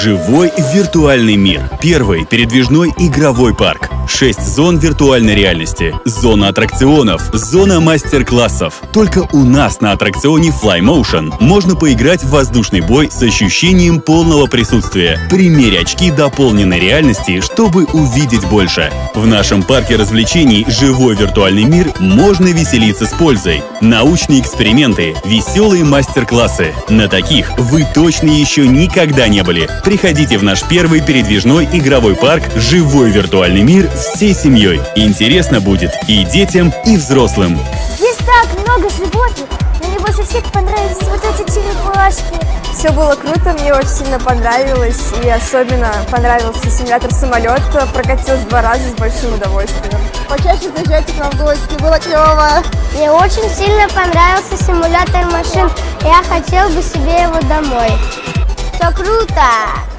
Живой виртуальный мир. Первый передвижной игровой парк. 6 зон виртуальной реальности. Зона аттракционов. Зона мастер-классов. Только у нас на аттракционе FlyMotion можно поиграть в воздушный бой с ощущением полного присутствия. Примерь очки дополненной реальности, чтобы увидеть больше. В нашем парке развлечений «Живой виртуальный мир» можно веселиться с пользой. Научные эксперименты, веселые мастер-классы. На таких вы точно еще никогда не были. Приходите в наш первый передвижной игровой парк «Живой виртуальный мир» всей семьей. Интересно будет и детям, и взрослым. Здесь так много животных, но мне больше всех понравились вот эти черепашки. Все было круто, мне очень сильно понравилось, и особенно понравился симулятор самолета, прокатилась 2 раза с большим удовольствием. Почаще заезжайте к нам в гости, было клево. Мне очень сильно понравился симулятор машин, я хотел бы себе его домой. Все круто!